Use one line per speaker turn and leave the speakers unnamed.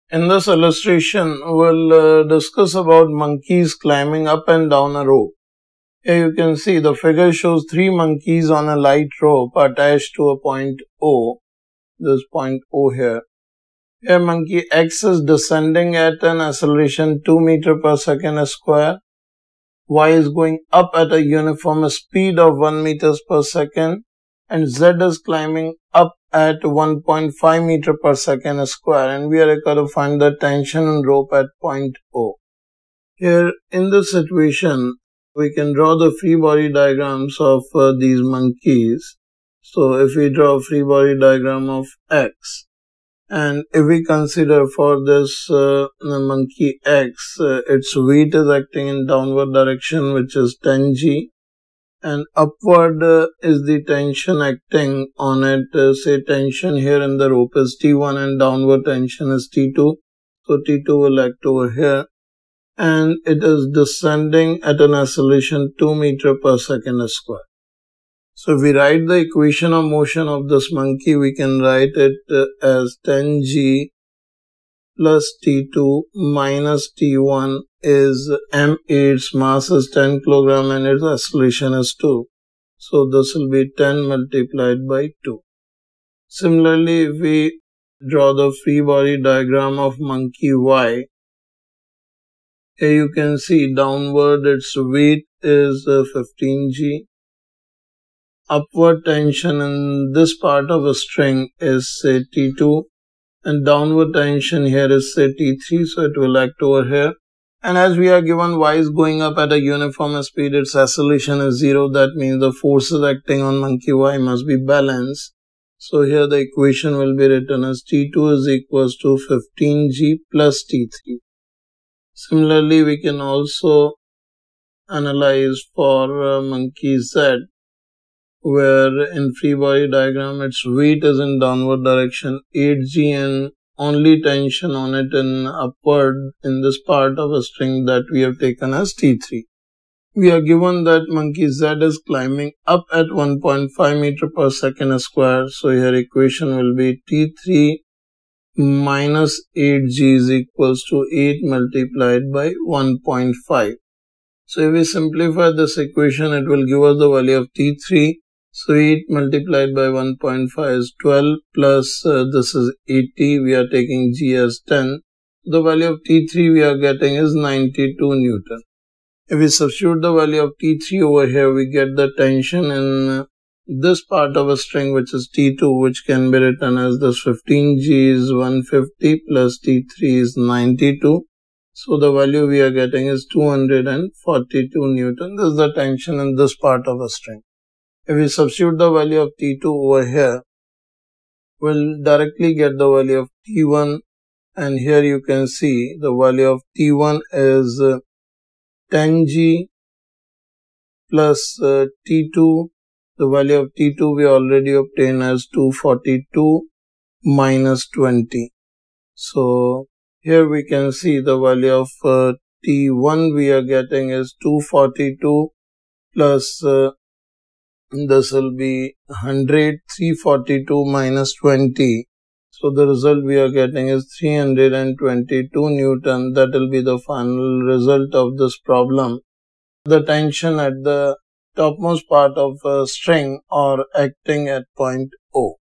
In this illustration, we'll discuss about monkeys climbing up and down a rope. Here you can see the figure shows 3 monkeys on a light rope attached to a point O. This point O here. Here monkey X is descending at an acceleration 2 meters per second square. Y is going up at a uniform speed of 1 meters per second. And Z is climbing up at 1.5 meter per second square, and we are required to find the tension in rope at point O. Here in this situation, we can draw the free body diagrams of these monkeys. So if we draw a free body diagram of X, and if we consider for this monkey X, its weight is acting in downward direction, which is 10G. And upward is the tension acting on it. Say tension here in the rope is T1 and downward tension is T2. So T2 will act over here. And it is descending at an acceleration 2 meters per second square. So if we write the equation of motion of this monkey, we can write it as 10G plus T2 minus T1 is m. Its mass is 10 kg and its acceleration is 2. So this will be 10 multiplied by 2. Similarly, if we draw the free body diagram of monkey Y, here you can see downward its weight is 15G. Upward tension in this part of a string is say T2. And downward tension here is say T3, so it will act over here. And as we are given Y is going up at a uniform speed, its acceleration is 0. That means the forces acting on monkey Y must be balanced. So here the equation will be written as T2 is equals to 15G plus T3. Similarly, we can also analyze for monkey Z, where in free body diagram its weight is in downward direction 8G and only tension on it in upward in this part of a string that we have taken as T3. We are given that monkey Z is climbing up at 1.5 meter per second square. So here equation will be T3 minus 8G is equals to 8 multiplied by 1.5. So if we simplify this equation, it will give us the value of T3. So 8 multiplied by 1.5 is 12 plus this is 80. We are taking G as 10. The value of T3 we are getting is 92 Newton. If we substitute the value of T3 over here, we get the tension in this part of a string, which is T2, which can be written as this 15G is 150 plus T3 is 92. So the value we are getting is 242 Newton. This is the tension in this part of a string. If we substitute the value of T2 over here, we'll directly get the value of T1, and here you can see the value of T1 is 10G plus T2. The value of T2 we already obtained as 242 minus 20. So here we can see the value of T1 we are getting is 242 plus this will be 100, 342 minus 20. So the result we are getting is 322 Newton. That will be the final result of this problem. The tension at the topmost part of a string or acting at point O.